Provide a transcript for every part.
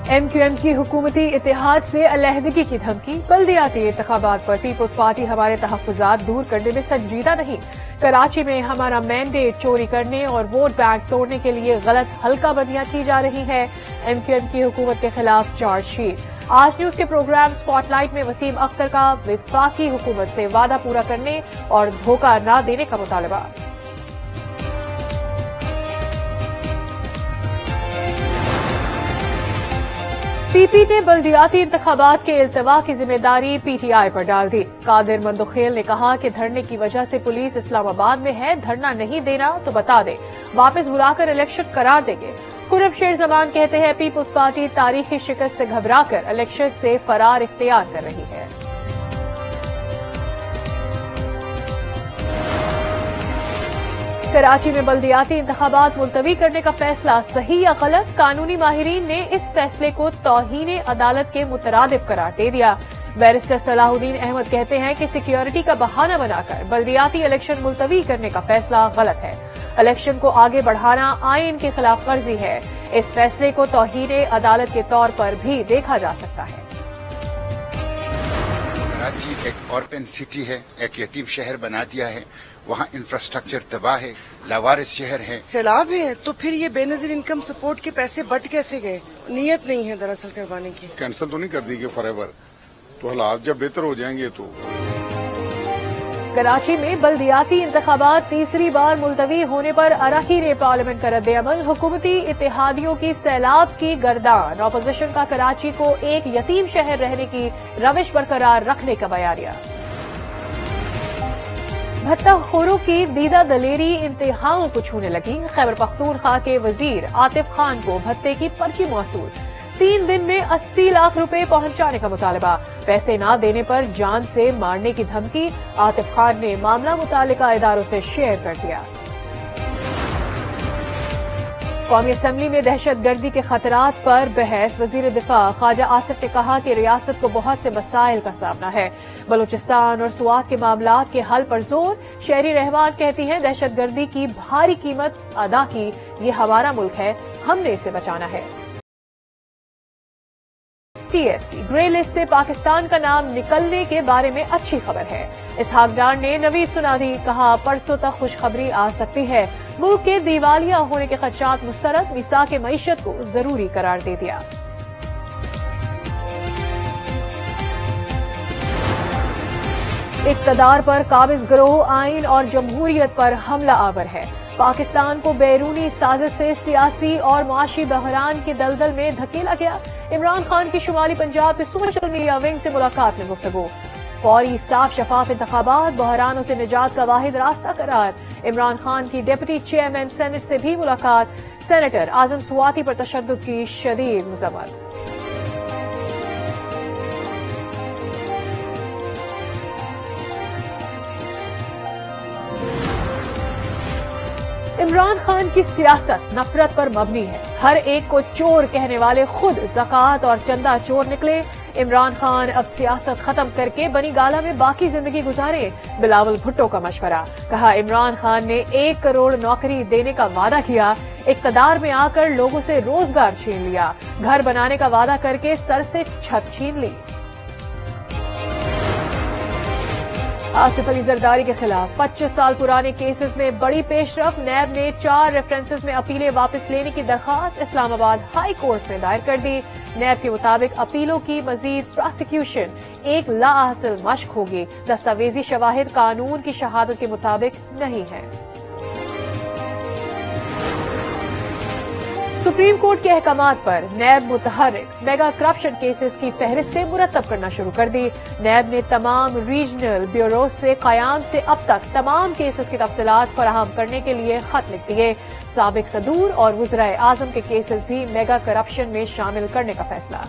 MQM की हुकूमती इत्तेहाद से अलहदगी की धमकी। बल्दियाती इंतखाबात पर पीपल्स पार्टी हमारे तहफ्फुजात दूर करने में संजीदा नहीं। कराची में हमारा मैंडेट चोरी करने और वोट बैंक तोड़ने के लिए गलत हल्का बंदियां की जा रही हैं। MQM की हुकूमत के खिलाफ चार्जशीट। आज न्यूज के प्रोग्राम स्पॉटलाइट में वसीम अख्तर का वफाकी हुकूमत से वादा पूरा करने और धोखा न देने का मुतालबा। PP ने बल्दियाती इंतखाबात के इल्तवा की जिम्मेदारी PTI पर डाल दी। कादिर मंदोखेल ने कहा कि धरने की वजह से पुलिस इस्लामाबाद में है, धरना नहीं देना तो बता दे, वापस बुलाकर इलेक्शन करार देंगे। खुर्रम शेर जमान कहते हैं पीपल्स पार्टी तारीखी शिकस्त से घबराकर इलेक्शन से फरार इख्तियार कर रही है। कराची में बल्दियाती इंतखाबात मुलतवी करने का फैसला सही या गलत? कानूनी माहिरीन ने इस फैसले को तौहीन अदालत के मुतरादिफ करार दे दिया। बैरिस्टर सलाहुद्दीन अहमद कहते हैं कि सिक्योरिटी का बहाना बनाकर बल्दियाती इलेक्शन मुलतवी करने का फैसला गलत है। इलेक्शन को आगे बढ़ाना आईन की खिलाफ वर्जी है। इस फैसले को तौहीन अदालत के तौर पर भी देखा जा सकता है। कराची एक ऑर्फन सिटी है, एक यतीम शहर बना दिया है। वहाँ इंफ्रास्ट्रक्चर तबाह है, लावारिस शहर है। सैलाब है तो फिर ये बेनजीर इनकम सपोर्ट के पैसे बट कैसे गए? नियत नहीं है दरअसल करवाने की। कैंसिल तो नहीं कर दी गई फॉरएवर, तो हालात जब बेहतर हो जाएंगे तो। कराची में बल्दियाती इंतखाबात तीसरी बार मुलतवी होने पर अरकान पार्लियामेंट का रद्द-ए-अमल। हुकूमती इत्तेहादियों की सैलाब की गर्दान। अपोजिशन का कराची को एक यतीम शहर रहने की रविश बरकरार रखने का बयानिया। भत्ता खोरों की दीदा दलेरी इंतहाओं को छूने लगी। खैबर पख्तूनख्वा के वजीर आतिफ खान को भत्ते की पर्ची मौसूल। 3 दिन में 80 लाख रुपए पहुंचाने का मुतालबा। पैसे न देने पर जान से मारने की धमकी। आतिफ खान ने मामला मुतालिका इदारों से शेयर कर दिया। कौमी असम्बली में दहशत गर्दी के खतरात पर बहस। वजीर दिफा ख्वाजा आसिफ ने कहा कि रियासत को बहुत से मसाइल का सामना है। बलूचिस्तान और सुवात के मामलात के हल पर जोर। शहरी रहमान कहती हैं दहशत गर्दी की भारी कीमत अदा की। ये हमारा मुल्क है, हमने इसे बचाना है। TF ग्रे लिस्ट से पाकिस्तान का नाम निकलने के बारे में अच्छी खबर है। इसहाक डार ने नवीद सुना दी। कहा परसों तक खुशखबरी आ सकती है। मुल्क के दिवालिया होने के खदशात मुस्तरद। मिसाक मईशत को जरूरी करार दे दिया। इक़्तिदार पर काबिज गिरोह आइन और जमहूरियत पर हमला आवर है। पाकिस्तान को बैरूनी साजिश से सियासी और माशी बहरान की दलदल में धकेला गया। इमरान खान की शुमाली पंजाब के सोशल मीडिया विंग से मुलाकात में गुफ्तगू। फौरी साफ शफाफ इंतखाबात बहरानों से निजात का वाहिद रास्ता करार। इमरान खान की डिप्टी चेयरमैन सेनेट से भी मुलाकात। सेनेटर आजम सुवाती पर तशद्दुद की शदीद मज़म्मत। इमरान खान की सियासत नफरत पर मबनी है। हर एक को चोर कहने वाले खुद ज़कात और चंदा चोर निकले। इमरान खान अब सियासत खत्म करके बनी गाला में बाकी जिंदगी गुजारे। बिलावल भुट्टो का मशवरा। कहा इमरान खान ने 1 करोड़ नौकरी देने का वादा किया। इक़्तिदार में आकर लोगों से रोजगार छीन लिया। घर बनाने का वादा करके सर से छत छीन ली। आसिफ अली जरदारी के खिलाफ 25 साल पुराने केसेस में बड़ी पेशरफ। नैब ने 4 रेफरेंसेस में अपीलें वापस लेने की दरखास्त इस्लामाबाद हाई कोर्ट में दायर कर दी। नैब के मुताबिक अपीलों की मजीद प्रोसिक्यूशन एक लाहासिल मश्क होगी। दस्तावेजी शवाहिद कानून की शहादत के मुताबिक नहीं है। सुप्रीम कोर्ट के अहकामात पर नैब मुतहर्रिक। मेगा करप्शन केसेस की फहरिस्तें मुरतब करना शुरू कर दी। नैब ने तमाम रीजनल ब्यूरो से क़याम से अब तक तमाम केसेस की तफसीलात फराहम करने के लिए खत लिख दिए। साबिक सदूर और वज़राए आज़म के केसेस भी मेगा करप्शन में शामिल करने का फैसला।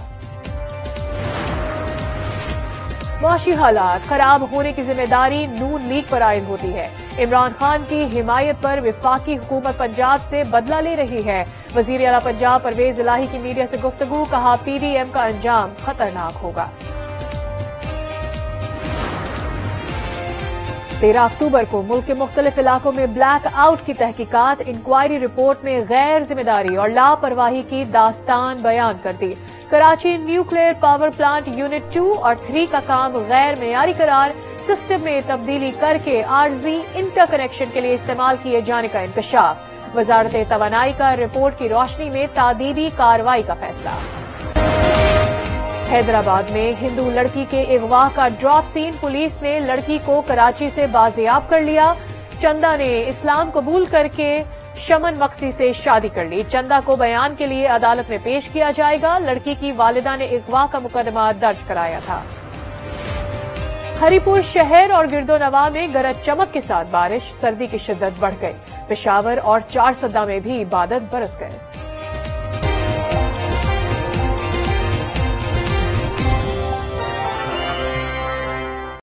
माशी हालात खराब होने की जिम्मेदारी नून लीग पर आयद होती है। इमरान खान की हिमायत पर वफाकी हुकूमत पंजाब से बदला ले रही है। वजीर आला पंजाब परवेज इलाही की मीडिया से गुफ्तगू। कहा PDM का अंजाम खतरनाक होगा। 13 अक्टूबर को मुल्क के मुख्तलिफ इलाकों में ब्लैक आउट की तहकीकात, इंक्वायरी रिपोर्ट में गैर जिम्मेदारी और लापरवाही की दास्तान बयान कर दी। Karachi nuclear power plant unit 2 और 3 का काम गैर मेयारी करार, सिस्टम में तब्दीली करके आर्जी इंटर कनेक्शन के लिए इस्तेमाल किए जाने का इंकशाफ। वजारत तवानाई का रिपोर्ट की रोशनी में तादीबी कार्रवाई का फैसला। हैदराबाद में हिंदू लड़की के अगवा का ड्रॉप सीन, पुलिस ने लड़की को कराची से बाजियाब कर लिया। चंदा ने इस्लाम कबूल करके शमन मक्सी से शादी कर ली। चंदा को बयान के लिए अदालत में पेश किया जाएगा। लड़की की वालिदा ने अगवा का मुकदमा दर्ज कराया था। हरिपुर शहर और गिरदोनवा में गरज चमक के साथ बारिश, सर्दी की शिद्दत बढ़ गई। पेशावर और चारसदा में भी बादल बरस गए।